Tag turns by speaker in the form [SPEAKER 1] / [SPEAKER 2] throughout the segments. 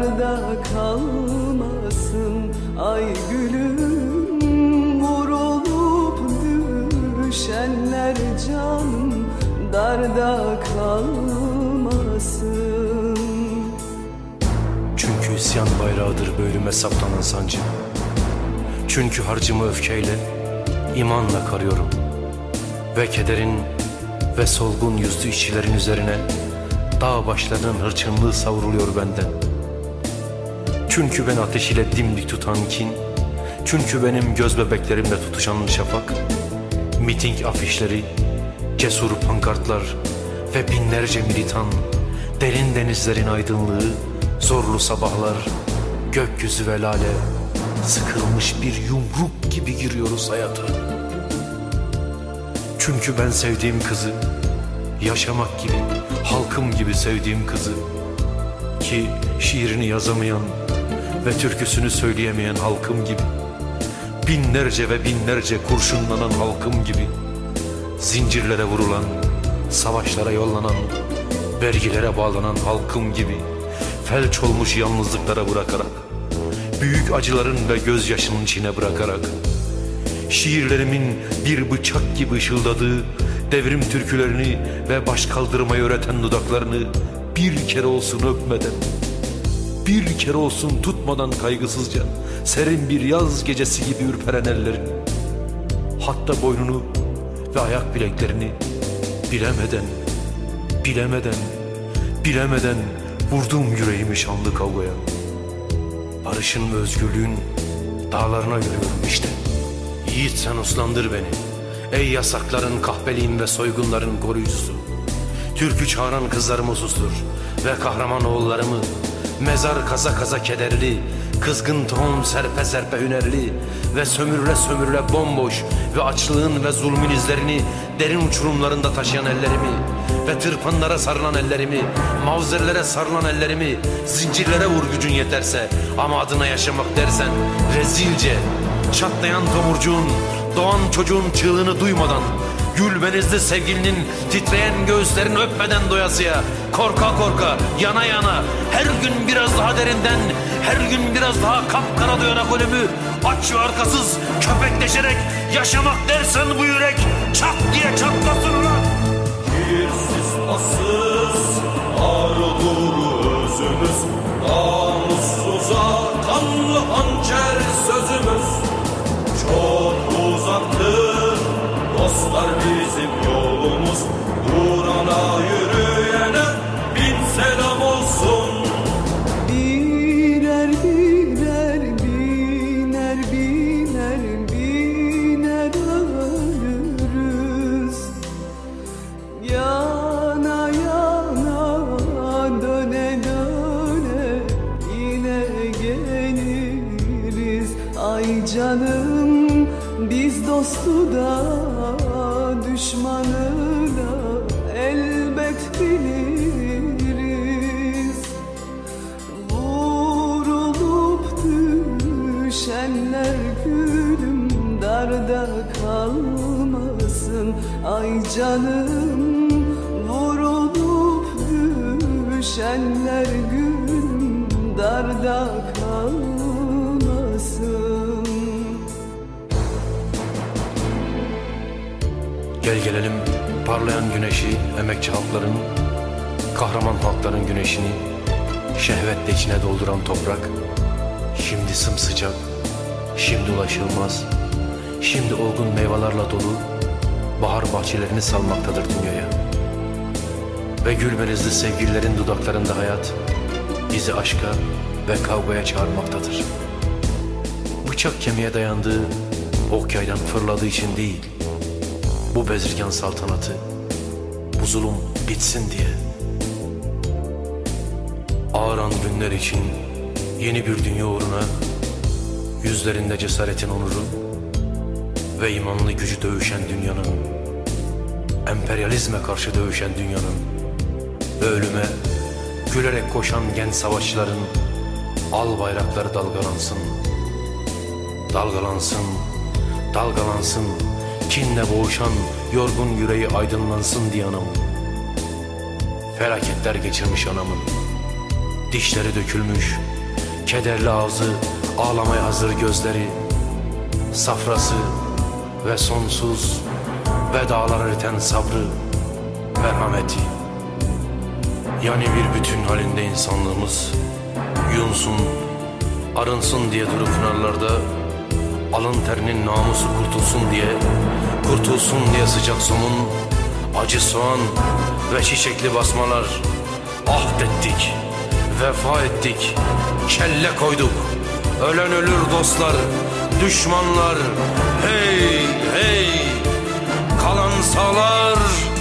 [SPEAKER 1] darda kalmasın. Ay gülüm, vurulup düşenler canım darda kalmasın.
[SPEAKER 2] Çünkü isyan bayrağıdır bölüme saplanan sancı. Çünkü harcımı öfkeyle, imanla karıyorum. Ve kederin ve solgun yüzlü işçilerin üzerine dağ başlarının hırçınlığı savruluyor benden. Çünkü ben ateş ile dimdik tutan kin, çünkü benim göz bebeklerimle tutuşan şafak, miting afişleri, cesur pankartlar ve binlerce militan, derin denizlerin aydınlığı, zorlu sabahlar, gökyüzü ve lale, sıkılmış bir yumruk gibi giriyoruz hayata. Çünkü ben sevdiğim kızı, yaşamak gibi, halkım gibi sevdiğim kızı, ki şiirini yazamayan ve türküsünü söyleyemeyen halkım gibi, binlerce ve binlerce kurşunlanan halkım gibi, zincirlere vurulan, savaşlara yollanan, vergilere bağlanan halkım gibi, felç olmuş yalnızlıklara bırakarak, büyük acıların ve gözyaşının içine bırakarak, şiirlerimin bir bıçak gibi ışıldadığı devrim türkülerini ve baş kaldırmayı öğreten dudaklarını bir kere olsun öpmeden, bir kere olsun tutmadan kaygısızca, serin bir yaz gecesi gibi ürperen ellerini, hatta boynunu ve ayak bileklerini bilemeden vurdum yüreğimi şanlı kavgaya. Barışın ve özgürlüğün dağlarına yürüyorum işte. Yiğit sen uslandır beni, ey yasakların, kahpeliğin ve soygunların koruyucusu. Türkü çağıran kızlarımı sustur ve kahraman oğullarımı, mezar kaza kaza kederli, kızgın tohum serpe serpe hünerli ve sömürüle sömürüle bomboş ve açlığın ve zulmün izlerini derin uçurumlarında taşıyan ellerimi ve tırpanlara sarılan ellerimi, mavzerlere sarılan ellerimi, zincirlere vur gücün yeterse, ama adına yaşamak dersen rezilce, çatlayan tomurcuğun, doğan çocuğun çığlığını duymadan, gül benizli sevgilinin titreyen göğüslerini öpmeden doyasıya, korka korka, yana yana, her gün biraz daha derinden, her gün biraz daha kapkara duyanak ölümü, aç ve arkasız köpekleşerek yaşamak dersen bu yürek çat diye çatlasın ulan.
[SPEAKER 3] Kirsiz tatsız ağrıdır özümüz, namussuza kanlı hançer sözümüz. Çok uzaktır dostlar bizim yolumuz, uğruna yürüyene bin selam olsun.
[SPEAKER 1] Biner biner biner biner biner ölürüz. Yana yana döne döne yine geliriz. Ay canım, biz dostu da düşmanı da elbet biliriz. Vurulup düşenler gülüm darda kalmasın. Ay canım, vurulup düşenler gülüm darda kalmasın.
[SPEAKER 2] Gel gelelim parlayan güneşi, emekçi halkların, kahraman halkların güneşini şehvetle içine dolduran toprak, şimdi sımsıcak, şimdi ulaşılmaz, şimdi olgun meyvelerle dolu bahar bahçelerini salmaktadır dünyaya. Ve gül benizli sevgililerin dudaklarında hayat bizi aşka ve kavgaya çağırmaktadır. Bıçak kemiğe dayandığı ok yaydan fırladığı için değil, bu bezirgan saltanatı, bu zulüm bitsin diye. Ağıran günler için yeni bir dünya uğruna, yüzlerinde cesaretin onuru ve imanlı gücü dövüşen dünyanın, emperyalizme karşı dövüşen dünyanın ve ölüme gülerek koşan genç savaşçıların al bayrakları dalgalansın. Dalgalansın, dalgalansın, kinle boğuşan yorgun yüreği aydınlansın diye anamın. Felaketler geçirmiş anamın, dişleri dökülmüş, Kederli ağzı, ağlamaya hazır gözleri, safrası ve sonsuz vedalar eriten sabrı, merhameti. Yani bir bütün halinde insanlığımız yunsun, arınsın diye durup pınarlarda, alın terinin namusu kurtulsun diye sıcak somun, acı soğan ve çiçekli basmalar. Ahdettik, vefa ettik, kelle koyduk. Ölen ölür dostlar, düşmanlar. Hey hey, kalan sağlar.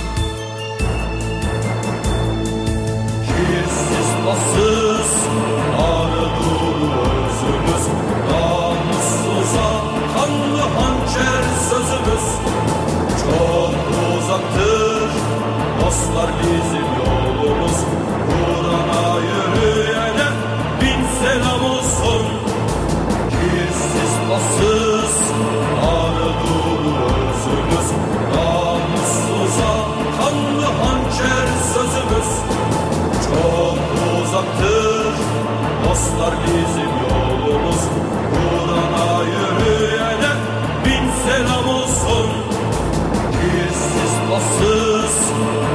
[SPEAKER 3] Kirsiz bassız ağrıdır özümüz, namussuza kanlı hançer sözümüz. Çok uzaktır dostlar bizim yolumuz, Kur'an'a yürüyene bin selam olsun. Kirsiz bassız ağrıdır özümüz, namussuza kanlı hançer sözümüz. Çok uzaktır dostlar bizim yolumuz, Kur'an'a yürüyene bin selam olsun. Kirsiz bassız